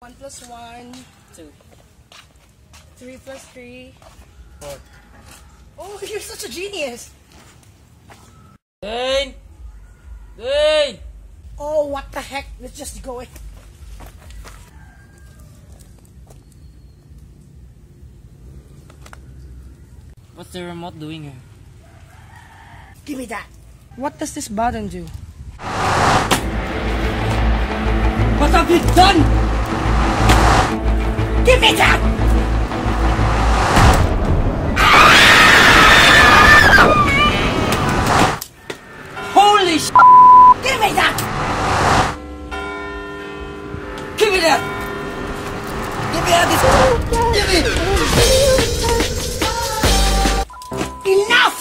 1 plus 1. 2. 3 plus 3. 4. Oh, you're such a genius! Dane! Dane! Oh, what the heck? Let's just go it. What's the remote doing here? Give me that. What does this button do? What have you done? Give me that! Holy sh! Give me that! Give me that! Give me that! Give me! Enough!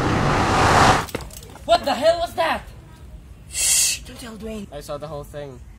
What the hell was that? Shh! Don't tell Dwayne. I saw the whole thing.